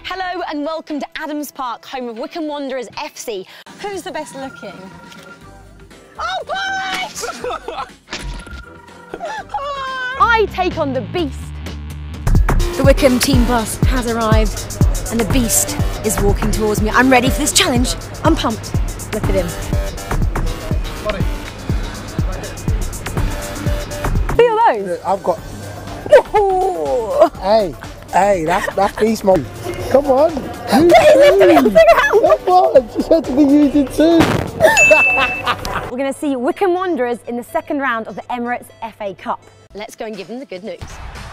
Hello and welcome to Adams Park, home of Wycombe Wanderers FC. Who's the best looking? Oh, boy! I take on the beast. The Wycombe team bus has arrived and the beast is walking towards me. I'm ready for this challenge. I'm pumped. Look at him. Feel those? I've got... Hey, that's beast mode. Come on. Please lift me, I'll figure out. Come on, just had to be using two. We're going to see Wycombe Wanderers in the second round of the Emirates FA Cup. Let's go and give them the good news.